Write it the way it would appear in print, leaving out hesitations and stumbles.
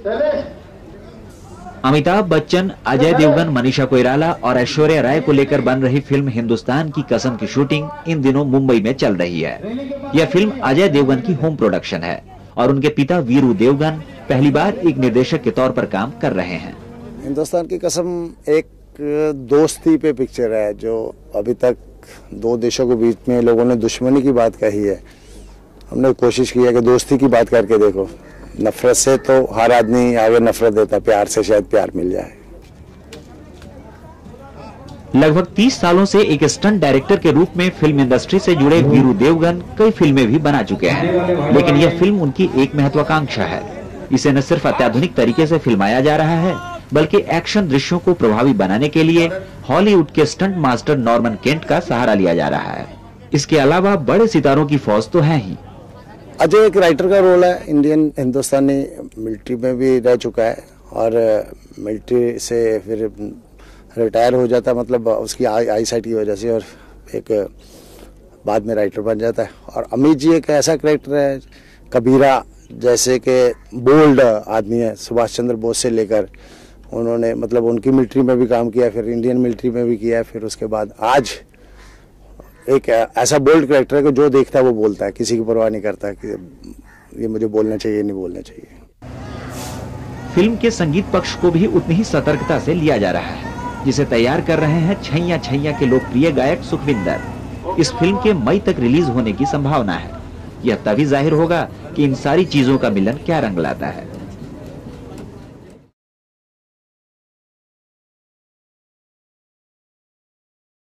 अमिताभ बच्चन, अजय देवगन, मनीषा कोइराला और ऐश्वर्या राय को लेकर बन रही फिल्म हिंदुस्तान की कसम की शूटिंग इन दिनों मुंबई में चल रही है। यह फिल्म अजय देवगन की होम प्रोडक्शन है और उनके पिता वीरू देवगन पहली बार एक निर्देशक के तौर पर काम कर रहे हैं। हिंदुस्तान की कसम एक दोस्ती पे पिक्चर है, जो अभी तक दो देशों के बीच में लोगों ने दुश्मनी की बात कही है। हमने कोशिश की है कि दोस्ती की बात करके देखो। नफरत से तो हर आदमी आगे नफरत देता, प्यार से शायद प्यार मिल जाए। लगभग 30 सालों से एक स्टंट डायरेक्टर के रूप में फिल्म इंडस्ट्री से जुड़े वीरू देवगन कई फिल्में भी बना चुके हैं, लेकिन यह फिल्म उनकी एक महत्वाकांक्षा है। इसे न सिर्फ अत्याधुनिक तरीके से फिल्माया जा रहा है, बल्कि एक्शन दृश्यों को प्रभावी बनाने के लिए हॉलीवुड के स्टंट मास्टर नॉर्मन केंट का सहारा लिया जा रहा है। इसके अलावा बड़े सितारों की फौज तो है ही। अजय एक राइटर का रोल है। इंडियन हिंदुस्तानी मिलिट्री में भी रह चुका है और मिलिट्री से फिर रिटायर हो जाता, मतलब उसकी आई साइट की वजह से, और एक बाद में राइटर बन जाता है। और अमित जी एक ऐसा कैरेक्टर है, कबीरा जैसे कि बोल्ड आदमी है। सुभाष चंद्र बोस से लेकर उन्होंने मतलब उनकी मिलिट्री में भी काम किया, फिर इंडियन मिलिट्री में भी किया, फिर उसके बाद आज एक ऐसा बोल्ड कैरेक्टर है कि जो देखता है वो बोलता है, किसी की परवाह नहीं करता कि ये मुझे बोलना चाहिए नहीं बोलना चाहिए। फिल्म के संगीत पक्ष को भी उतनी ही सतर्कता से लिया जा रहा है, जिसे तैयार कर रहे हैं छैया छैया के लोकप्रिय गायक सुखविंदर। इस फिल्म के मई तक रिलीज होने की संभावना है। यह तभी जाहिर होगा कि इन सारी चीजों का मिलन क्या रंग लाता है।